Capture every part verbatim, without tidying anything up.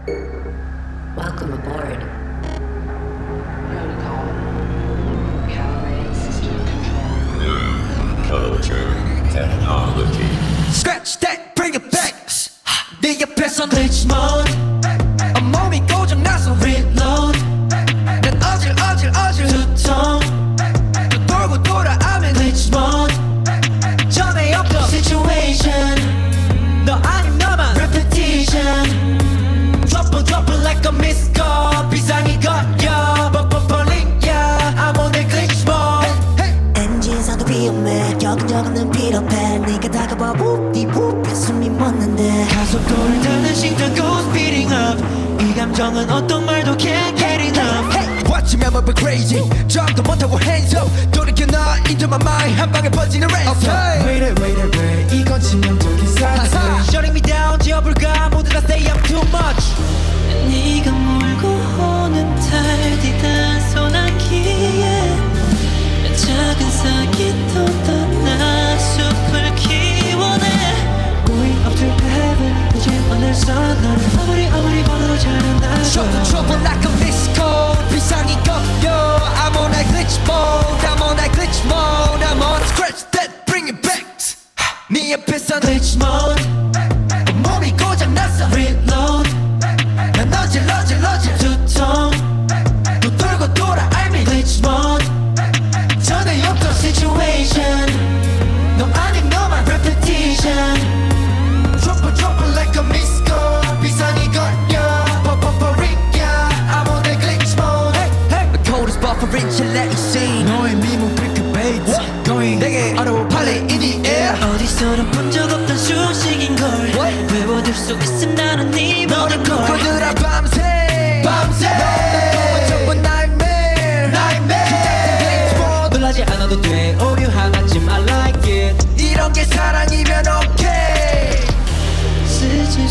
Welcome aboard. Protocol. Calibrated system control. New culture technology. Scratch that, bring it back. 네 옆에선 glitch mode. 온몸이 고장나서 reload. 난 어질 어질 어질 두통. 또 돌고 돌아오면 glitch mode. 전에 없던 situation. 너 아님 너만 repetition. Drop it, drop it like a missed call. 비상이 걸려, 버퍼링, yeah. I'm on the glitch mode. 엔진 상도 위험해. 여근저근은 필요해. 네가 다가와 whoop-de whoop. 숨이 멎는데 가속도를 타는 심장 goes speeding up. 이 감정은 어떤 말도 can't get enough. Hey, watch me, I'm a bit crazy. 점도 못하고 hands up. 돌이켜 나 into my mind. 한 방에 퍼지는 ransom. Okay. Wait it, wait it, wait. 이건 치명적인 상태. Shutting me down, 지어볼까? 모두 다 stay up too much. 네가 몰고 오는 달디 단소나기에 작은 사기도 떠나 숲을 키워내. Going up to heaven. 이제 오늘서 널 아무리 아무리 번호로 잘한다. Trouble trouble like a missed call. 비상이 걸려. I'm on that glitch mode. I'm on that glitch mode. I'm on scratch that, bring it back. 네 옆에선 glitch mode. 몸이 고장났어 reload. 난 어질 어질 어질 두통. 또 돌고 돌아 I'm in glitch mode. 전에 없던 situation. 너 아님 너만 repetition. Drop it drop it like a missed call. 비상이 걸려 버퍼링 yeah. I'm on the glitch mode. Hey, hey. The code is buffering till let it sing. 너의 미문 clickbait. Going 내게 어려워 팔레 in the air. 어디서도 본 적 없던 수식인걸. 외워둘 수 있음 나는 네 너를 모든 걸. 꿈꿔들아 밤새 밤새 너는 전부 nightmare nightmare. 놀라지 않아도 돼 오류하나쯤 I like it. 이런 게 사랑이면 okay. 스치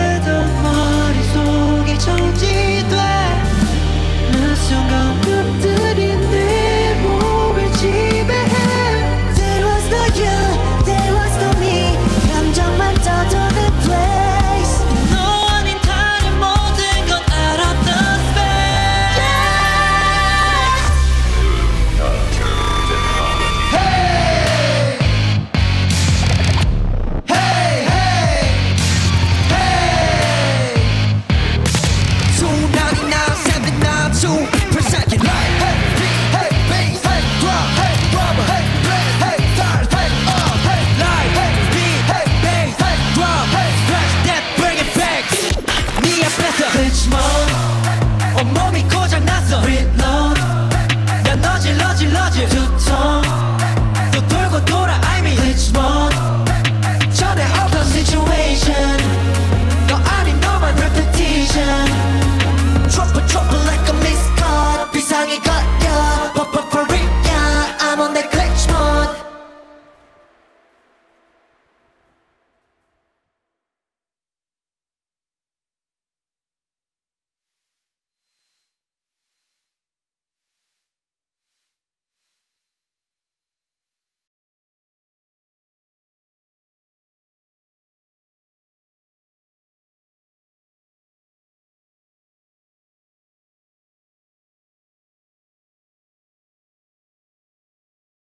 손끝에도 머릿속이 정지돼. 그 순간 그때